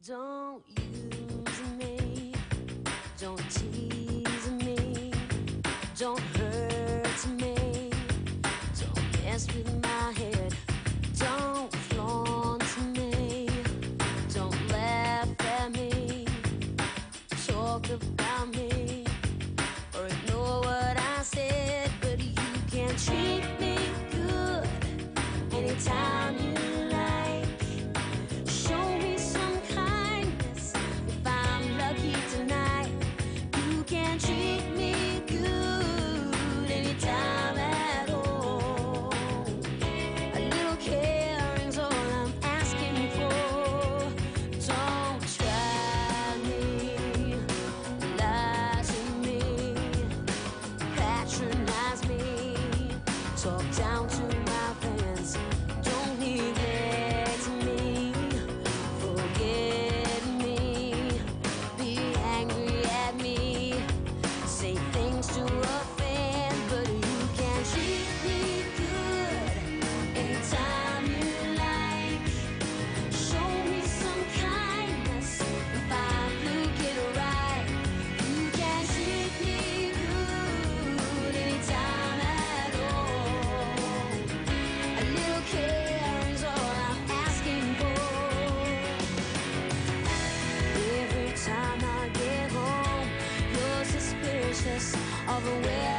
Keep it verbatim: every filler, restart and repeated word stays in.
Don't use me, don't tease me, don't hurt me, don't mess with my head, don't flaunt me, don't laugh at me, talk about me, or ignore what I said, but you can treat me good anytime you like. Show me some kindness if I'm lucky tonight. You can treat me good anytime at all. A little caring's all I'm asking for. Don't try me, lie to me, patronize me, talk down to my friends. Don't neglect me, forget me, be angry at me, say things to offend, but you can treat me good anytime you like. Show me some kindness if I look it right. You can treat me good anytime at all. A little care is all I'm asking for. Every time I get home, you're suspicious of where